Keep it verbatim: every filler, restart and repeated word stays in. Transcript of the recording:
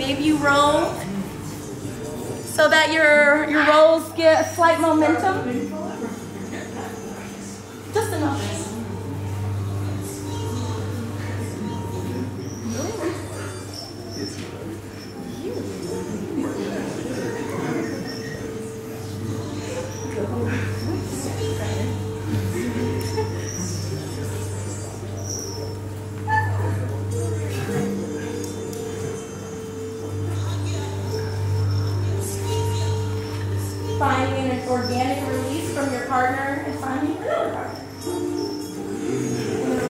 maybe you roll so that your, your rolls get a slight momentum. Just enough. Find